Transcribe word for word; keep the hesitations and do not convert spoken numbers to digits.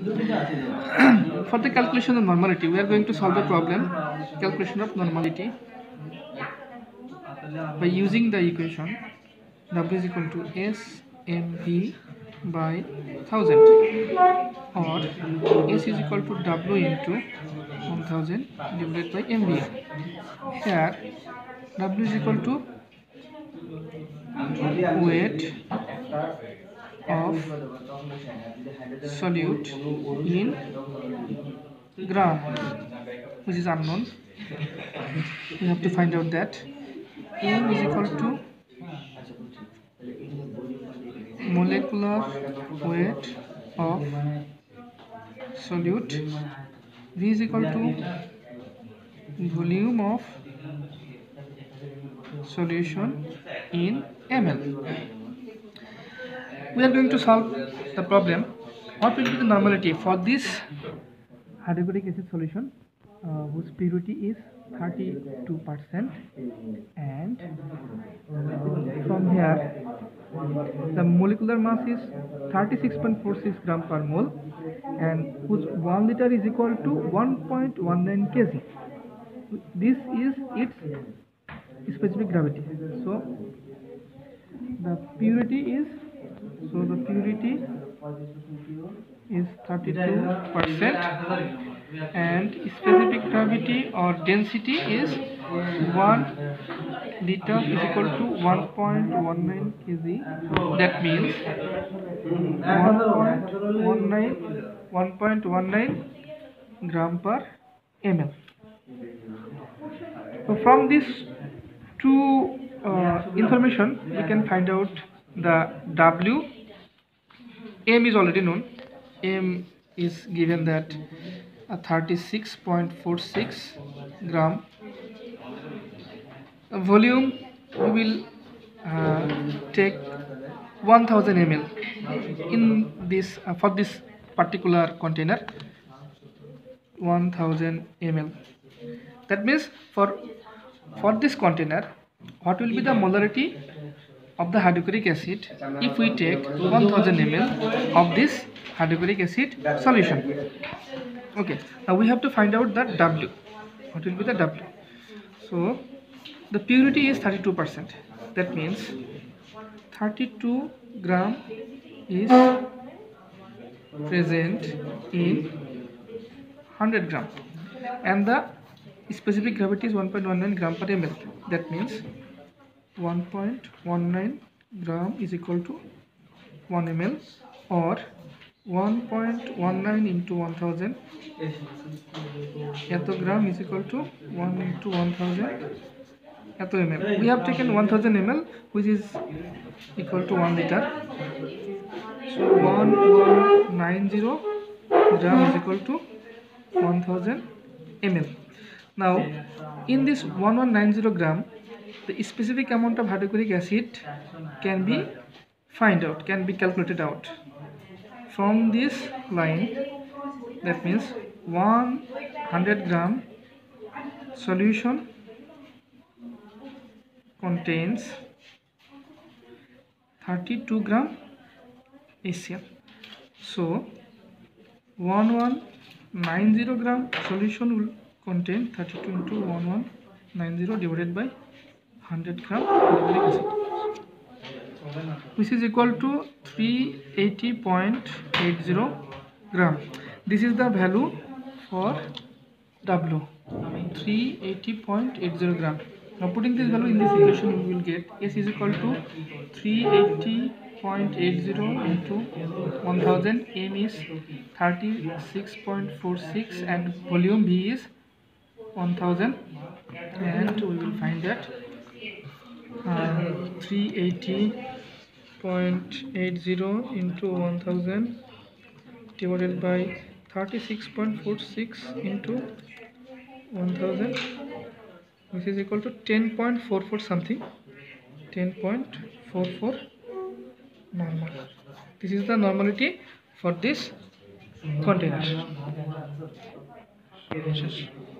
For the calculation of normality, we are going to solve the problem calculation of normality by using the equation W is equal to S M V by one thousand, or S is equal to W into one thousand divided by M V. Here W is equal to weight of solute in gram, which is unknown. We have to find out that. M is equal to molecular weight of solute. V is equal to volume of solution in ml. We are going to solve the problem. What will be the normality for this hydrochloric acid solution uh, whose purity is thirty-two percent, and from here the molecular mass is thirty-six point four six gram per mole, and whose one liter is equal to one point one nine kilograms. This is its specific gravity. So the purity is so the purity is thirty-two percent, and specific gravity or density is one liter is equal to one point one nine kilograms. That means one point one nine gram per ml. So from this two uh, information we can find out the W. M is already known. M is given that uh, thirty-six point four six gram. Uh, volume we will uh, take one thousand milliliters in this uh, for this particular container, one thousand milliliters. That means for for this container, what will be the molarity of the hydrochloric acid if we take one thousand milliliters of this hydrochloric acid solution? Okay, now we have to find out the W. What will be the W? So the purity is thirty-two percent. That means thirty-two gram is present in one hundred gram, and the specific gravity is one point one nine gram per ml. That means one point one nine gram is equal to one milliliter, or one point one nine into one thousand eto gram is equal to one into one thousand eto ml. We have taken one thousand milliliters, which is equal to one liter. So one thousand one hundred ninety gram is equal to one thousand milliliters. Now in this one thousand one hundred ninety gram, the specific amount of hydrochloric acid can be find out, can be calculated out from this line. That means one hundred gram solution contains thirty-two gram HCl. So one thousand one hundred ninety gram solution will contain thirty-two into one thousand one hundred ninety divided by one hundred gram hydrochloric acid, which is equal to three hundred eighty point eight zero gram. This is the value for W, three hundred eighty point eight zero gram. Now putting this value in this equation, we will get S is equal to three hundred eighty point eight zero into one thousand. M is thirty-six point four six and volume V is one thousand, and we will find that uh, three hundred eighty point eight zero into one thousand divided by thirty-six point four six into one thousand, which is equal to ten point four four something, ten point four four normal. This is the normality for this container.